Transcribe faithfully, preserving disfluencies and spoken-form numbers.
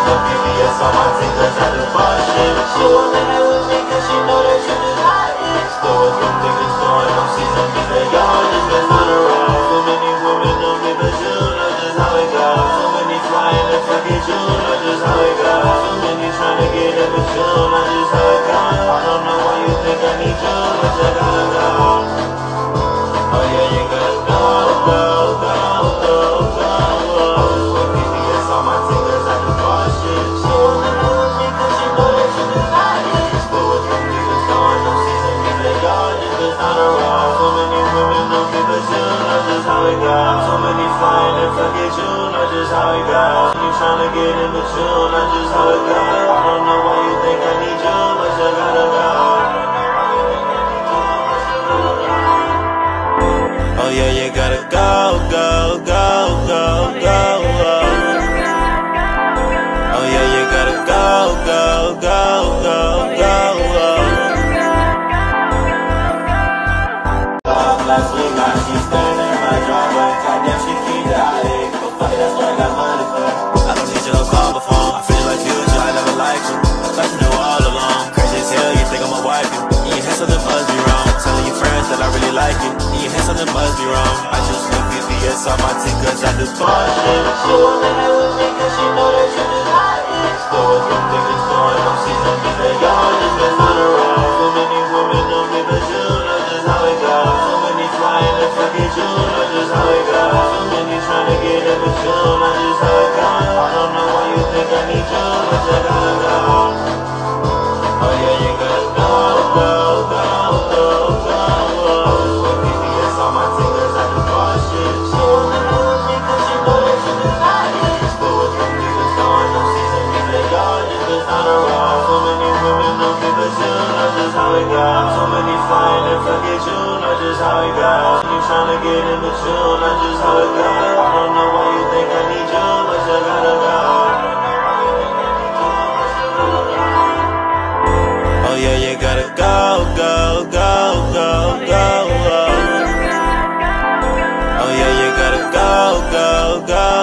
the V V S on my team cause I do boss shit. She wanna hang with me cause she know that you just like it. Still with them niggas throwing them season me, they all just been on the road. So many women know me, but you know just how it goes. So many flying to forget you, know just how it goes. So many trying to get in, but you know just how it goes. I don't know why you think I need you, but you gotta go. Oh yeah, you gotta go, go, go, go, go. With V V S on my team cause I do boss shit. She wanna hang with me cause she know that you just like it. Still with them niggas throwing them season me, they all just been on the road. So many women know me, but you know just how it goes. So many flying and forget you, know just how it goes. You tryna get in, but you know just how it goes. I don't know why you think I need you, but you gotta go. Oh yeah, you gotta go, go, go, go, go. Oh yeah, you gotta go, go, go, go, go. Last week, now she's standing in my driveway. Goddamn, she keep the eye. But fuck it, that's what I got money for. I don't need you to call before. I feel like future, I never liked you. I thought you knew all along. Crazy as hell, you think I'm a wife. You hear something must be wrong. Telling your friends that I really like it. You hear something must be wrong. I just want V V S on my team cause I do boss shit. She wanna hang with me cause she know that you just like it. Still with them niggas throwing them season me, they all just been on the road. So many women know me, but you know just how it goes. So many flying to forget you, know just how it goes. So many trying to get in, but you know just how it goes. I don't know why you think I need you, but you gotta go. Oh yeah, you gotta go, go, go, go, go. With V V S on my team cause I do boss shit. She wanna hang with me cause she know that you just like it. Still with them niggas throwing them season me, they all just been on the road. So many women know me, but you know just how it goes. So many flying and forget you, know just how it goes. You tryna get in, but you know just how it goes. I don't know why you think I need you, but you gotta go. Oh yeah, you gotta go, go, go, go, go. Oh yeah, you gotta go, go, go.